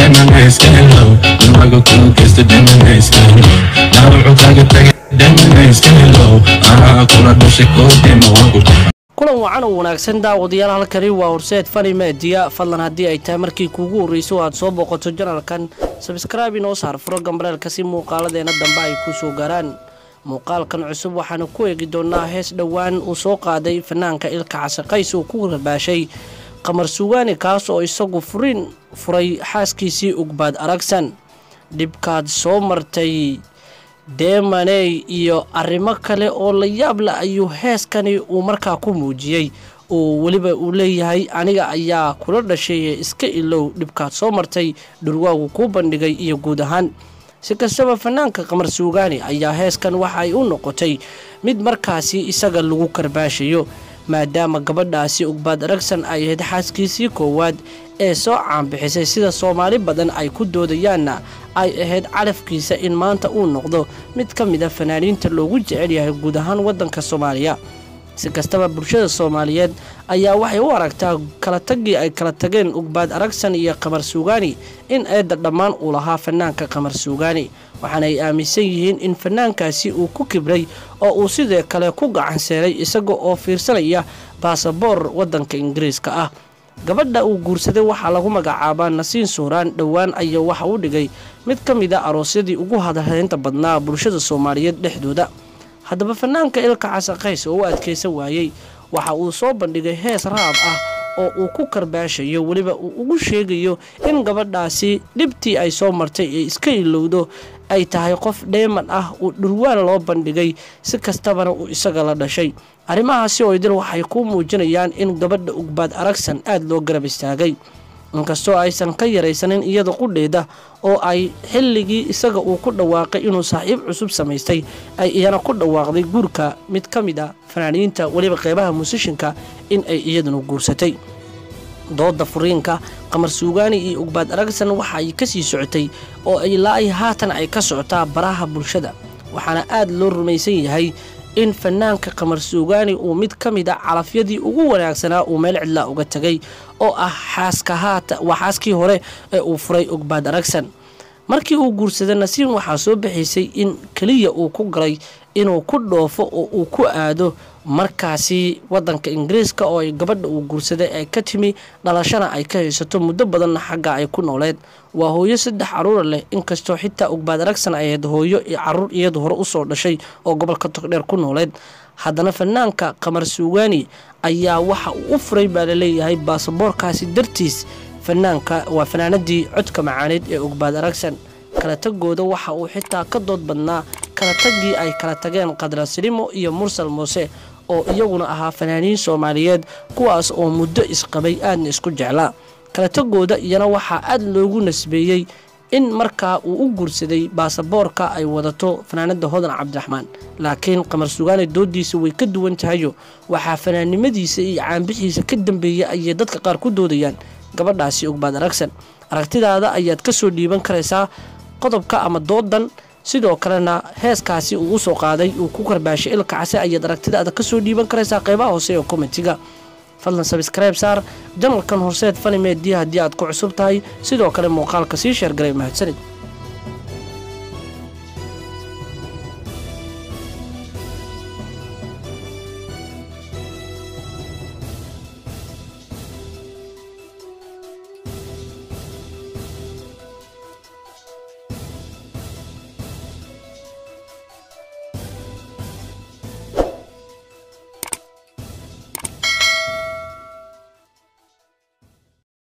دايما يسكنلو دماغه كله كيست دايما يسكنلو ناوعو تاقتاق دايما يسكنلو كولا دوشيكو دايما وانكو kulan wacan oo wanaagsan daawadayaal halkani waa horseed fani media fadlan hadii ay tahay markii kuugu horeyso aad soo boqoto channelkan subscribe inoo saar furo gambalka si muuqaaladeena dambe ay ku soo gaaraan muuqaalkan cusub waxaan ku eegi doonaa hees dhawaan uu soo qaaday fanaanka Ilka Casaqays oo ku rabaashay qamar suugaani kaas oo isagu furay xaaskiisii Ugbaad Aragsan dibkaad soo martay deemanay iyo arrimo kale oo la yaab la ayuu heeskani uu markaa ku muujiyay oo waliba uu leeyahay aniga ayaa kula dhashay iska ilow dibkaad soo martay dhurwaagu ku bandhigay iyo guud ahaan si kastaba fanaanka qamar suugaani ayaa heeskan waxa ay u noqotay mid markaasi isaga lagu karbaashayo maadaama gabadhaasi Ugbaad Aragsan ay ahayd xaaskiisii koowaad ee soo caanbixisay sida Soomaali badan ay ku doodayaanna ay ahayd calafkiisa in maanta uu noqdo mid ka mid ah fanaaniinta loogu jecel yahay guud ahaan wadanka Soomaaliya si kastaba bulshada Soomaaliyeed ayaa waxay u aragtaa kala tagii ay kala tageen Ugbaad Aragsan iyo qamar suugaani in ay dhammaan u lahaa fanaanka qamar suugaani waxaana ay aaminsan yihiin in fanaankaasi uu ku kibray oo uu sidoo kale ku gacan seeray isaga oo fiirsanaya baasaboor wadanka Ingiriiska ah gabadha uu guursaday waxa lagu magacaabaa Nasiin Suuraan dhawaan ayaa waxa uu dhigay mid ka mid ah aroosyadii ugu hadalhaynta badnaa bulshada Soomaaliyeed dhexdooda haddaba fanaanka Ilka Casaqays oo adkeysan waayay waxa uu soo bandhigay hees raab ah oo uu ku karbaashayo waliba uu ugu sheegayo in gabadhaasi dhibtii ay soo martay ee iska ilowdo ay tahay qof dheeman ah oo dhurwaan loo bandhigay si kastabana uu isaga la dhashay arrimahaasi oo idil waxay ku muujinayaan in gabadha Ugbaad Aragsan aad loo garab istaagay inkastoo aysan ka yareysanin iyada qudheeda oo ay xilligii isaga uu ku dhawaaqay inuu saaxiib cusub samaystay ay iyana ku dhawaaqday guurka mid ka mid ah fanaaniinta waliba qeybaha musicianka in ay iyaduna guursatay dooda furiinka qamar suugaani iyo Ugbaad Aragsan waxa ay ka sii socotay oo ay ilaa haatan ay ka socotaa baraha bulshada waxaana aad loo rumaysan yahay in fanaanka qamar suugaani uu mid ka mid ah calafyadii ugu wanaagsanaa uu meel cidla uga tagay oo ah xaaskii hore ee uu furay Ugbaad Aragsan markii uu guursaday Nasiin waxa soo bixisay in kaliya uu ku galay inuu ku dhoofo oo uu ku aado markaasi wadanka Ingiriiska oo ay gabadha uu guursaday ay ka timi dhalashana ay ka haysato muddo badan xagga ay ku nooleed waa hooyo 3 caruur leh inkastoo xitaa Ugbaad Aragsan ay hooyo iyo caruur iyadu hore u soo dhashay oo gobolka Togdheer ku nooleed haddana fanaanka qamar suugaani ayaa waxa uu furay baa la leeyahay baasaboorkaasi dartiis fanaanka waa fanaanadii codka macaaneed ee Ugbaad Aragsan kala tagooda waxa uu xitaa ka dood badnaa kala tagii ay kala tageen Qadra Silimo iyo Mursal Muuse oo iyaguna ahaa fanaaniin Soomaaliyeed kuwaas oo muddo isqabay aadna isku jeclaa kala tagooda iyana waxa aad loogu nasbeeyay in markaa uu u guursaday baasaboorka ay wadato fanaanada Hodan Cabdiraxmaan laakiin qamar suugaani doodiisa way ka duwan tahay waxa fanaanimadiisa iyo caanbixiisa ka dambeeyay ay dadka qaar ku doodayaan gabadhaasi Ugbaad Aragsan aragtidaada ayaad ka soo dhiiban karaysaa qodobka ama doodan sidoo kalena heeskaasi uu soo qaaday uu ku karbaashay Ilka Casaqays ayaad aragtidaada ka soo dhiiban karaysaa qaybaha hoose ee commentiga fadlan subscribe saar channelkan horseed fani media haddii aad ku cusub tahay sidoo kale muuqaalka sii share garay mahadsanid